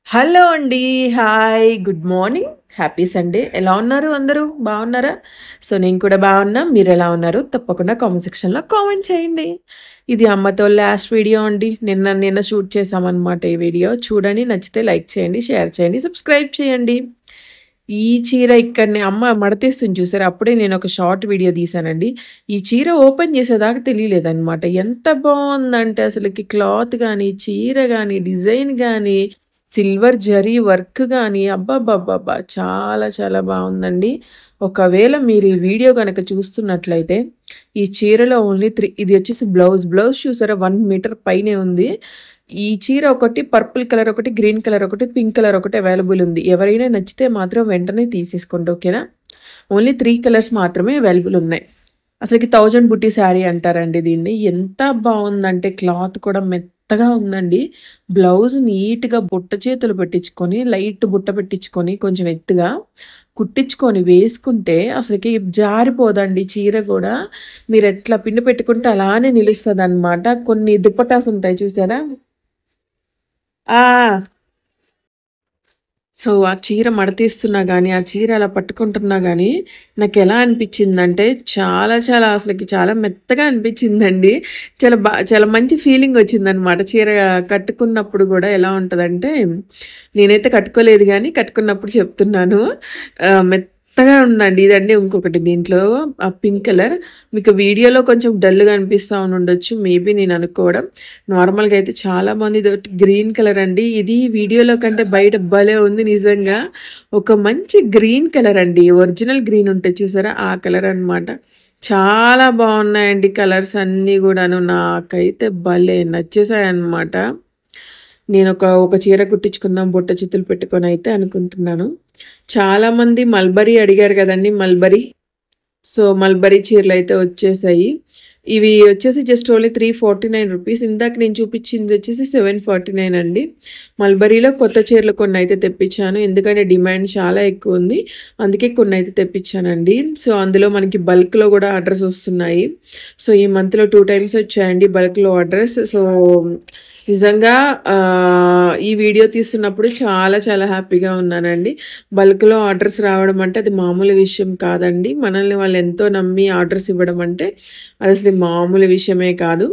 Hello అండి. Hi. Good morning. Happy Sunday. ఎలా ఉన్నారు అందరూ? బాగున్నారా? సో, నేను కూడా బాగున్నా. మీరెలా ఉన్నారు? తప్పకుండా కామెంట్ సెక్షన్‌లో కామెంట్ చేయండి. ఇది అమ్మతో లాస్ట్ వీడియో అండి. నిన్న షూట్ చేశామనమాట ఈ వీడియో. చూడండి, నచ్చితే లైక్ చేయండి, షేర్ చేయండి, సబ్స్క్రైబ్ చేయండి. ఈ చీర ఇక్కడనే అమ్మ మడతేస్తుంది చూసారా? అప్పుడే నేనొక షార్ట్ వీడియో తీశానండి. ఈ చీర ఓపెన్ చేసేదాకా తెలియలేదనమాట. ఎంత బావుందంటే అసలకి క్లాత్ గానీ, చీర గానీ, డిజైన్ గానీ, సిల్వర్ జరీ వర్క్ గానీ అబ్బబ్బబ్బబ్బా! చాలా చాలా బావుందండి. ఒకవేళ మీరు ఈ వీడియో గనక చూస్తున్నట్లయితే, ఈ చీరలో ఓన్లీ ఇది వచ్చేసి బ్లౌజ్ చూసారా 1 మీటర్ పైనే ఉంది. ఈ చీర ఒకటి పర్పుల్ కలర్ ఒకటి, గ్రీన్ కలర్ ఒకటి, పింక్ కలర్ ఒకటి అవైలబుల్ ఉంది. ఎవరైనా నచ్చితే మాత్రం వెంటనే తీసేసుకోండి. ఓకేనా? ఓన్లీ 3 కలర్స్ మాత్రమే అవైలబుల్ ఉన్నాయి. అసలకి 1000 బుట్టి శారీ అంటారండి దీన్ని. ఎంత బావుందంటే క్లాత్ కూడా మెత్తగా ఉందండి. బ్లౌజ్ నీట్‌గా బుట్ట చేతులు పెట్టించుకొని, లైట్ బుట్ట పెట్టించుకొని, కొంచెం ఎత్తుగా కుట్టించుకొని వేసుకుంటే అసలకి జారిపోదండి చీర గూడా. మీరెట్లా పిన్ను పెట్టుకుంటే అలానే నిలుస్తదనమాట. కొన్ని దుపట్టాస్ ఉంటాయి చూసారా? ఆ! సో, ఆ చీర మడతీస్తున్నా గానీ, ఆ చీర అలా పట్టుకుంటున్నా గానీ, నాకెలా అనిపిచ్చిందంటే, చాలా చాలా అసలకి చాలా మెత్తగా అనిపిచ్చిందండి. చాలా మంచి ఫీలింగొచ్చిందనమాట. చీర కట్టుకున్నప్పుడు గూడా ఎలా ఉంటదంటే, నేనైతే కట్టుకోలేదు గానీ, కట్టుకున్నప్పుడు చెప్తున్నాను. మెత్తగా ఉందండి. ఇదండి ఇంకొకటి దీంట్లో పింక్ కలర్. మీకు వీడియోలో కొంచెం డల్‌గా అనిపిస్తా ఉండుండొచ్చు. మేబీ నేననుకోవడం. నార్మల్‌గా అయితే చాలా మందిదోటి గ్రీన్ కలర్ అండి. ఇది వీడియోలో కంటే బయట భలే ఉంది నిజంగా. ఒక మంచి గ్రీన్ కలర్ అండి. ఒరిజినల్ గ్రీన్ ఉంటది చూసారా? ఆ కలర్ అన్నమాట. చాలా బావున్నాయండి కలర్స్ అన్నీ గూడాను. నాకైతే భలే నచ్చేసాయన్నమాట. ఒక చీర కుట్టించుకుందాం బుట్ట చిత్తులు పెట్టుకొనైతే అనుకుంటున్నాను. చాలామంది మల్బరీ అడిగారు గదండీ! మల్బరీ. సో, మల్బరీ చీరలైతే వచ్చేసాయి. ఇవి వచ్చేసి జస్ట్ ఓన్లీ రూ. 349. ఇందాక నేను చూపించింది వచ్చేసి 749 అండి. మల్బరీలో కొత్త చీరలు కొన్నైతే తెప్పించాను. ఎందుకంటే డిమాండ్ చాలా ఎక్కువుంది. అందుకే కొన్నైతే తెప్పించానండి. సో, అందులో మనకి బల్క్‌లో గూడా ఆర్డర్స్ వస్తున్నాయి. సో, ఈ మంత్‌లో 2 టైమ్స్ వచ్చాయండి బల్క్‌లో ఆర్డర్స్. సో, నిజంగా ఈ వీడియో తీస్తున్నప్పుడు చాలా చాలా హ్యాపీగా ఉన్నానండి. బల్క్‌లో ఆర్డర్స్ రావడం అంటే అది మామూలు విషయం కాదండి. మనల్ని వాళ్ళు ఎంతో నమ్మి ఆర్డర్స్ ఇవ్వడం అంటే అదసలు మామూలు విషయమే కాదు.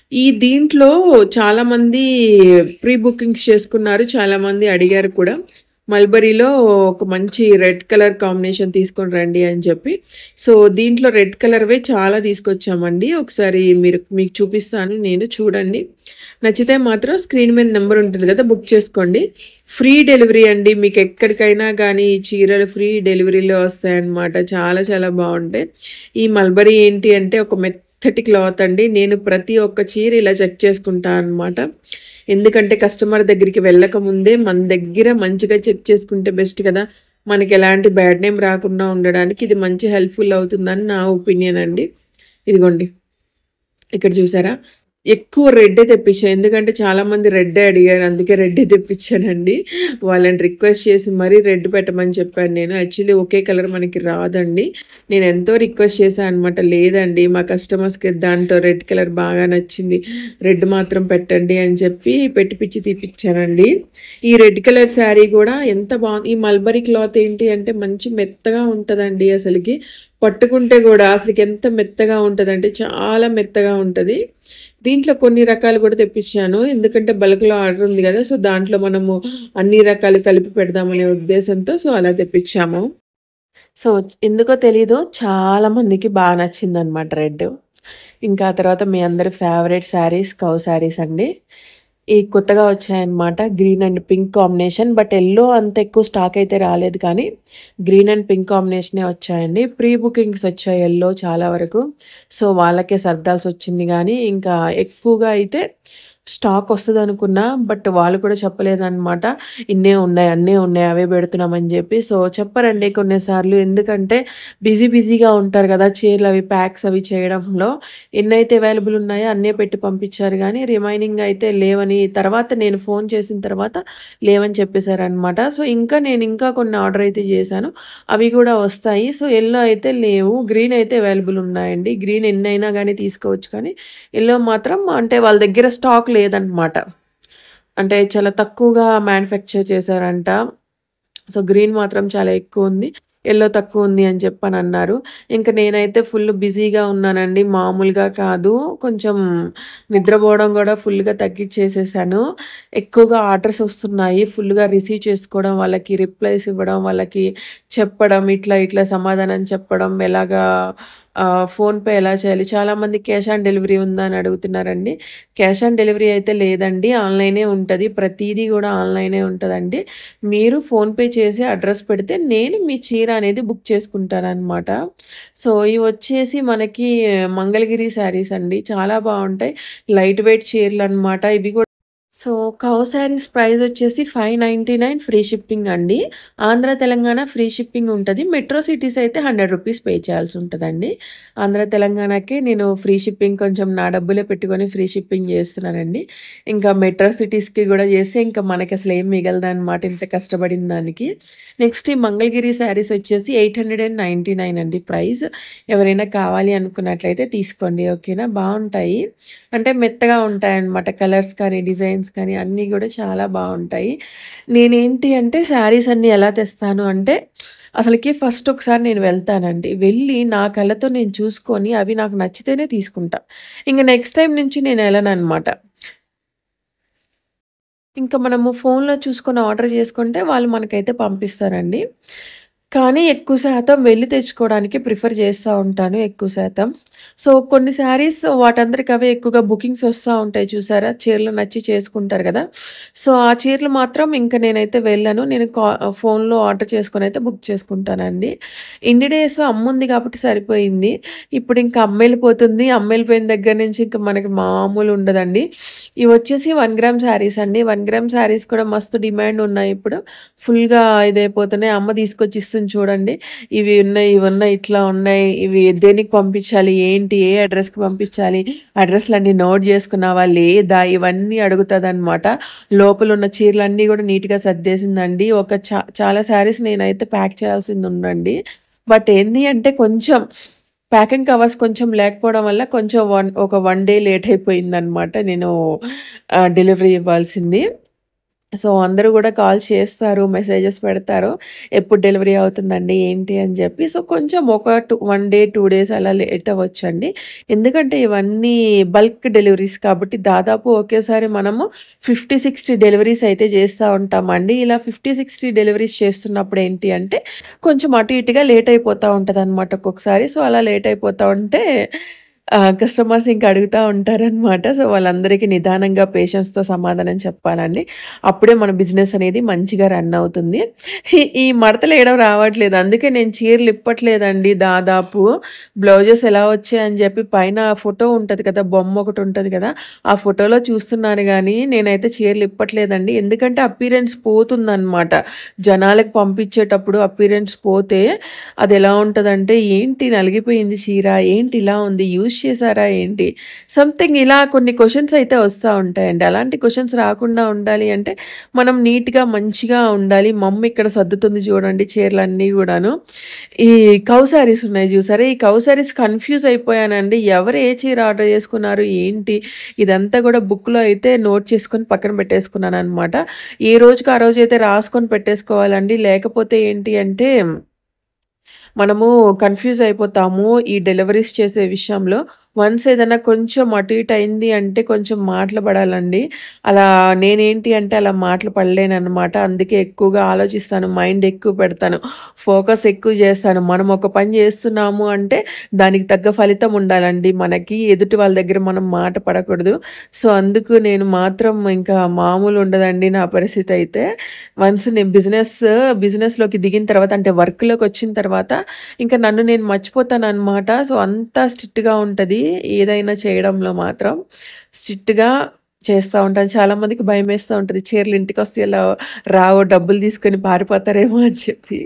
దీంట్లో చాలామంది ప్రీ బుకింగ్స్ చేసుకున్నారు. చాలామంది అడిగారు కూడా. మల్బరీలో ఒక మంచి రెడ్ కలర్ కాంబినేషన్ తీసుకొని రండి అని చెప్పి. సో, దీంట్లో రెడ్ కలర్‌వే చాలా తీసుకొచ్చామండి. ఒకసారి మీకు చూపిస్తాను నేను చూడండి. నచ్చితే మాత్రం స్క్రీన్ మీద నెంబర్ ఉంటుంది కదా! బుక్ చేసుకోండి. ఫ్రీ డెలివరీ అండి. మీకు ఎక్కడికైనా గానీ ఈ చీరలు ఫ్రీ డెలివరీలో వస్తాయన్నమాట. చాలా చాలా బావుంటాయి. ఈ మల్బరీ ఏంటి అంటే ఒక మెత్తటి క్లాత్ అండి. నేను ప్రతి ఒక్క చీర ఇలా చెక్ చేసుకుంటా అనమాట. ఎందుకంటే కస్టమర్ దగ్గరికి వెళ్ళకముందే మన దగ్గర మంచిగా చెక్ చేసుకుంటే బెస్ట్ కదా! మనకి ఎలాంటి బ్యాడ్ నేమ్ రాకుండా ఉండడానికి ఇది మంచి హెల్ప్‌ఫుల్ అవుతుందని నా ఒపీనియన్ అండి. ఇదిగోండి. ఇక్కడ చూసారా? ఎక్కువ రెడ్డే తెప్పించా. ఎందుకంటే చాలామంది రెడ్డే అడిగారు. అందుకే రెడ్డే తెప్పించానండి. వాళ్ళని రిక్వెస్ట్ చేసి మరీ రెడ్ పెట్టమని చెప్పాను నేను. యాక్చువల్లీ ఒకే కలర్ మనకి రాదండి. నేను ఎంతో రిక్వెస్ట్ చేశాను అనమాట. లేదండి మా కస్టమర్స్‌కి దాంట్లో రెడ్ కలర్ బాగా నచ్చింది. రెడ్ మాత్రం పెట్టండి అని చెప్పి పెట్టిపిచ్చి తీపిచ్చానండి. ఈ రెడ్ కలర్ శారీ కూడా ఎంత బాగుంది. ఈ మల్బరీ క్లాత్ ఏంటి అంటే మంచి మెత్తగా ఉంటదండి అసలకి. పట్టుకుంటే కూడా అసలకి ఎంత మెత్తగా ఉంటదంటే చాలా మెత్తగా ఉంటది. దీంట్లో కొన్ని రకాలు కూడా తెప్పించాను. ఎందుకంటే బల్క్‌లో ఆర్డర్ ఉంది గదా! సో, దాంట్లో మనము అన్ని రకాలు కలిపి పెడదామనే ఉద్దేశంతో సో, అలా తెప్పించాము. సో, ఎందుకో తెలీదు చాలా మందికి బా నచ్చిందనమాట రెడ్. ఇంకా ఆ తర్వాత మీ అందరి ఫేవరెట్ శారీస్ కౌ శారీస్ అండి. కొత్తగా వచ్చాయన్నమాట. Green and pink combination. But yellow అంత ఎక్కువ స్టాక్ అయితే రాలేదు కానీ, గ్రీన్ అండ్ పింక్ కాంబినేషనే వచ్చాయండి. ప్రీ బుకింగ్స్ వచ్చాయి యెల్లో చాలా వరకు. సో, వాళ్ళకే సర్దాల్సొచ్చింది గానీ, ఇంకా ఎక్కువగా అయితే స్టాక్ వస్తదనుకున్నా. బట్ వాళ్ళు కూడా చెప్పలేదనమాట. అన్నే ఉన్నాయి అవే పెడుతున్నామని జెప్పి. సో, చెప్పరండి కొన్నిసార్లు. ఎందుకంటే బిజీగా ఉంటారు గదా! చీరలవి ప్యాక్స్ అవి చేయడంలో. ఎన్నైతే అవైలబుల్ ఉన్నాయో అన్నే పెట్టి పంపించారు గానీ, రిమైనింగ్ అయితే లేవని తర్వాత నేను ఫోన్ చేసిన తర్వాత లేవని చెప్పేసారనమాట. సో, నేను కొన్ని ఆర్డర్ అయితే చేశాను. అవి గూడా వస్తాయి. సో, యెల్లో అయితే లేవు. గ్రీన్ అయితే అవైలబుల్ ఉన్నాయండి. గ్రీన్ ఎన్నైనా గానీ తీసుకోవచ్చు కానీ, యెల్లో మాత్రం అంటే వాళ్ళ దగ్గర స్టాక్ లేదనమాట. అంటే చాలా తక్కువగా మ్యానుఫ్యాక్చర్ చేశారంట. సో, గ్రీన్ మాత్రం చాలా ఎక్కువుంది. యెల్లో తక్కువుంది అని చెప్పనన్నారు. ఇంక నేనైతే ఫుల్ బిజీగా ఉన్నానండి. మామూలుగా కాదు. కొంచెం నిద్రపోవడం గూడా ఫుల్‌గా తగ్గిచ్చేసేసాను. ఎక్కువగా ఆర్డర్స్ వస్తున్నాయి. ఫుల్‌గా రిసీవ్ చేసుకోవడం, వాళ్ళకి రిప్లైస్ ఇవ్వడం, వాళ్ళకి చెప్పడం, ఇట్లా ఇట్లా సమాధానం చెప్పడం, ఎలాగా ఫోన్‌పే ఎలా చేయాలి? చాలామంది క్యాష్ ఆన్ డెలివరీ ఉందా అని అడుగుతున్నారండి. క్యాష్ ఆన్ డెలివరీ అయితే లేదండి. ఆన్‌లైనే ఉంటది. ప్రతీదీ గూడా ఆన్‌లైనే ఉంటదండి. మీరు ఫోన్‌పే చేసి అడ్రస్ పెడితే నేను మీ చీర అనేది బుక్ చేసుకుంటాననమాట. సో, ఇవొచ్చేసి మనకి మంగళగిరి శారీస్ అండి. చాలా బావుంటాయి. లైట్ వెయిట్ చీరలనమాట. ఇవి గూడా సో, కౌ శారీస్ ప్రైజొచ్చేసి 599 ఫ్రీ షిప్పింగ్ అండి. ఆంధ్ర, తెలంగాణ ఫ్రీ షిప్పింగ్ ఉంటది. మెట్రో సిటీస్ అయితే రూ. 100 పే చేయాల్సుంటదండి. ఆంధ్ర, తెలంగాణకి నేను ఫ్రీ షిప్పింగ్ కొంచెం నా డబ్బులే పెట్టుకొని ఫ్రీ షిప్పింగ్ జేస్తున్నానండి. ఇంకా మెట్రో సిటీస్‌కి గూడా జేస్తే ఇంకా మనకసలేం మిగలదనమాట ఇంత కష్టపడిన దానికి. నెక్స్ట్ ఈ మంగళగిరి శారీస్ వచ్చేసి 899 అండి ప్రైస్. ఎవరైనా కావాలి అనుకున్నట్లయితే తీసుకోండి. ఓకేనా? బావుంటాయి. అంటే మెత్తగా ఉంటాయన్నమాట. కలర్స్ కానీ, డిజైన్స్ కానీ అన్నీ గూడా చాలా బావుంటాయి. నేనేంటి అంటే శారీస్ అన్నీ ఎలా తెస్తాను అంటే, అసలకి ఫస్ట్ ఒకసారి నేను వెళ్తానండి. వెళ్ళి నా కళ్ళతో నేను చూసుకొని అవి నాకు నచ్చితేనే తీసుకుంటా. ఇంక నెక్స్ట్ టైమ్ నుంచి నేను ఎళ్ళననమాట. ఇంకా మనము ఫోన్‌లో చూసుకొని ఆర్డర్ చేసుకుంటే వాళ్ళు మనకైతే పంపిస్తారండి. కానీ ఎక్కువ శాతం వెళ్లి తెచ్చుకోవడానికి ప్రిఫర్ చేస్తా ఉంటాను ఎక్కువ శాతం. సో, కొన్ని శారీస్ వాటందరికి అవే ఎక్కువగా బుకింగ్స్ వస్తా ఉంటాయి చూసారా? చీరలు నచ్చి చేసుకుంటారు గదా! సో, ఆ చీరలు మాత్రం ఇంక నేనైతే వెళ్ళను. నేను ఫోన్‌లో ఆర్డర్ చేసుకొనైతే బుక్ చేసుకుంటానండి. ఇన్ని డేస్ అమ్ముంది కాబట్టి సరిపోయింది. ఇప్పుడు ఇంకా అమ్మెళ్ళిపోతుంది. అమ్మెళ్ళిపోయిన దగ్గర నుంచి ఇంక మనకి మామూలు ఉండదండి. ఇవొచ్చేసి 1 గ్రామ్ శారీస్ అండి. 1 గ్రామ్ శారీస్ కూడా మస్తు డిమాండ్ ఉన్నాయి ఇప్పుడు. ఫుల్‌గా ఇదైపోతున్నాయి. అమ్మ తీసుకొచ్చి ఇస్తుంది చూడండి. ఇవి ఉన్నాయి, ఇవున్నాయి, ఇట్లా ఉన్నాయి. ఇవి దేనికి పంపించాలి? ఏంటి? ఏ అడ్రస్‌కి పంపించాలి? అడ్రస్‌లన్నీ నోట్ చేసుకున్నావా? లేదా? ఇవన్నీ అడుగుతదనమాట. లోపలున్న చీరలన్నీ గూడా నీట్‌గా సర్దేసిందండి. చాలా శారీస్ నేనైతే ప్యాక్ చేయాల్సిందుందండి. బట్ ఏంది అంటే కొంచెం ప్యాకింగ్ కవర్స్ కొంచెం లేకపోవడం వల్ల కొంచెం ఒక 1 డే లేట్ అయిపోయిందనమాట. నేను డెలివరీ ఇవ్వాల్సింది. సో, అందరూ గూడా కాల్స్ చేస్తారు, మెసేజెస్ పెడతారు. ఎప్పుడు డెలివరీ అవుతుందండి? ఏంటి? అని జెప్పి. సో, కొంచెం 1 డే, 2 డేస్ అలా లేట్ అవ్వొచ్చండి. ఎందుకంటే ఇవన్నీ బల్క్ డెలివరీస్ కాబట్టి దాదాపు ఒకేసారి మనము 50, 60 డెలివరీస్ అయితే చేస్తా ఉంటామండి. ఇలా 50, 60 డెలివరీస్ చేస్తున్నప్పుడు ఏంటి అంటే కొంచెం అటు ఇటుగా లేట్ అయిపోతా ఉంటదనమాట ఒక్కొక్కసారి. సో, అలా లేట్ అయిపోతా ఉంటే కస్టమర్స్ ఇంక అడుగుతా ఉంటారనమాట. సో, వాళ్ళందరికీ నిదానంగా పేషెన్స్‌తో సమాధానం చెప్పాలండి. అప్పుడే మన బిజినెస్ అనేది మంచిగా రన్ అవుతుంది. ఈ మడతలేయడం రావట్లేదు. అందుకే నేను చీరలు ఇప్పట్లేదండి దాదాపు. బ్లౌజెస్ ఎలా వచ్చాయని చెప్పి పైన ఫోటో ఉంటది కదా! బొమ్మ ఒకటి ఉంటది కదా! ఆ ఫోటోలో చూస్తున్నాను గానీ, నేనైతే చీరలు ఇప్పట్లేదండి. ఎందుకంటే అపియరెన్స్ పోతుందనమాట. జనాలకి పంపించేటప్పుడు అపియరెన్స్ పోతే అదెలా ఉంటదంటే, ఏంటి నలిగిపోయింది చీర, ఏంటి ఇలా ఉంది, యూజ్ చేశారా ఏంటి? సంథింగ్ ఇలా కొన్ని క్వెషన్స్ అయితే వస్తా ఉంటాయండి. అలాంటి క్వెషన్స్ రాకుండా ఉండాలి అంటే, మనం నీట్‌గా మంచిగా ఉండాలి. మమ్మీ ఇక్కడ సర్దుతుంది చూడండి చీరలన్నీ గూడాను. ఈ కౌ సారీస్ ఉన్నాయి చూసారా? ఈ కౌ సారీస్ కన్‌ఫ్యూజ్ అయిపోయానండి. ఎవరు ఏ చీర ఆర్డర్ చేసుకున్నారు? ఏంటి? ఇదంతా గూడా బుక్‌లో అయితే నోట్ చేసుకొని పక్కన పెట్టేసుకున్నాననమాట. ఏ రోజుకి ఆ రోజైతే రాసుకొని పెట్టేసుకోవాలండి. లేకపోతే ఏంటి అంటే మనము కన్‌ఫ్యూజ్ అయిపోతాము. ఈ డెలివరీస్ చేసే విషయంలో. వన్స్ ఏదన్నా కొంచెం అటు ఇటు అయింది అంటే కొంచెం మాటలు పడాలండి. అలా నేనేంటి అంటే అలా మాటలు పడలేననమాట. అందుకే ఎక్కువగా ఆలోచిస్తాను. మైండ్ ఎక్కువ పెడతాను. ఫోకస్ ఎక్కువ చేస్తాను. మనం ఒక పని చేస్తున్నాము అంటే దానికి తగ్గ ఫలితం ఉండాలండి మనకి. ఎదుటి వాళ్ళ దగ్గర మనం మాట పడకూడదు. సో, అందుకు నేను మాత్రం ఇంకా మామూలు ఉండదండి నా పరిస్థితి అయితే. వన్స్ నేను బిజినెస్‌లోకి దిగిన తర్వాత అంటే వర్క్‌లోకొచ్చిన తర్వాత ఇంక నన్ను నేను మర్చిపోతాననమాట. సో, అంత స్ట్రిక్ట్‌గా ఉంటది. ఏదైనా చేయడంలో మాత్రం స్ట్రిక్ట్‌గా చేస్తా ఉంటాను. చాలామందికి భయమేస్తా ఉంటది. చీరలు ఇంటికొస్తే ఇలా రావు డబ్బులు తీసుకొని పారిపోతారేమో అని చెప్పి.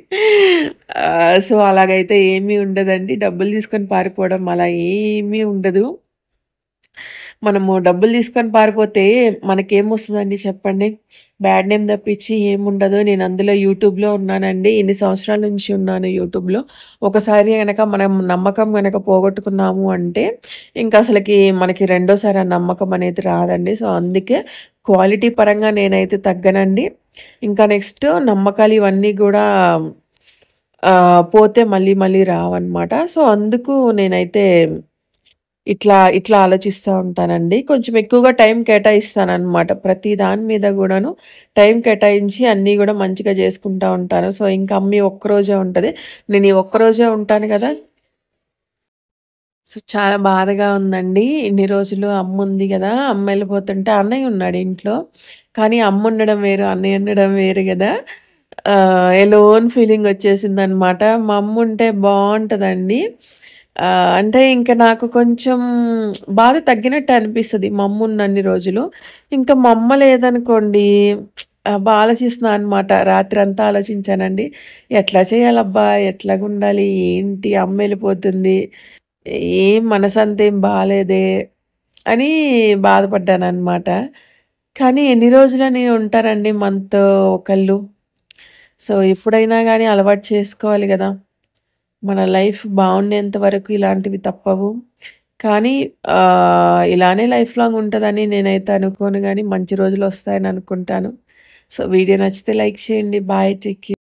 సో, అలాగైతే ఏమీ ఉండదండి. డబ్బులు తీసుకొని పారిపోవడం అలా ఏమీ ఉండదు. మనము డబ్బులు తీసుకొని పారిపోతే మనకేమొస్తదండి చెప్పండి? బ్యాడ్ నేమ్ తప్పించి ఏముండదు. నేను అందులో యూట్యూబ్‌లో ఉన్నానండి. ఇన్ని సంవత్సరాల నుంచి ఉన్నాను యూట్యూబ్‌లో. ఒకసారి గనక మనం నమ్మకం గనక పోగొట్టుకున్నాము అంటే, ఇంక అసలకి మనకి రెండోసారి ఆ నమ్మకం అనేది రాదండి. సో, అందుకే క్వాలిటీ పరంగా నేనైతే తగ్గనండి. ఇంకా నెక్స్ట్ నమ్మకాలు ఇవన్నీ గూడా పోతే మళ్ళీ మళ్ళీ రావన్నమాట. సో, అందుకు నేనైతే ఇట్లా ఆలోచిస్తా ఉంటానండి. కొంచెం ఎక్కువగా టైం కేటాయిస్తాననమాట. ప్రతి దాని మీద గూడాను టైం కేటాయించి అన్నీ గూడా మంచిగా జేసుకుంటా ఉంటాను. సో, ఇంక అమ్మ ఈ ఒక్కరోజే ఉంటది. నేను ఈ ఒక్కరోజే ఉంటాను గదా! సో, చాలా బాధగా ఉందండి. ఇన్ని రోజులు అమ్ముంది గదా! అమ్మ ఎళ్ళిపోతుంటే అన్నయ్య ఉన్నాడు ఇంట్లో. కానీ అమ్ముండడం వేరు, అన్నయ్య ఉండడం వేరు గదా! ఎలోన్ ఫీలింగొచ్చేసిందనమాట. మా అమ్ముంటే బావుంటదండి. అంటే ఇంక నాకు కొంచెం బాధ తగ్గినట్టు అనిపిస్తది మా అమ్మున్నన్ని రోజులు. ఇంకా మా అమ్మ లేదనుకోండి ఆలోచిస్తున్నా అనమాట. రాత్రంతా ఆలోచించానండి. ఎట్లా చేయాలబ్బా? ఎట్లాగుండాలి? ఏంటి? అమ్మెళ్ళిపోతుంది. ఏం మనసంతేం బాలేదే అని బాధపడ్డాననమాట. కానీ ఎన్ని రోజులని ఉంటారండి మనతో ఒకళ్ళు. సో, ఎప్పుడైనా గానీ అలవాటు చేసుకోవాలి గదా! మన లైఫ్ బావుండేంత వరకు ఇలాంటివి తప్పవు. కానీ ఇలానే లైఫ్ లాంగ్ ఉంటదని నేనైతే అనుకోను గానీ, మంచి రోజులొస్తాయని అనుకుంటాను. సో, వీడియో నచ్చితే లైక్ చేయండి. బాయ్. Take care.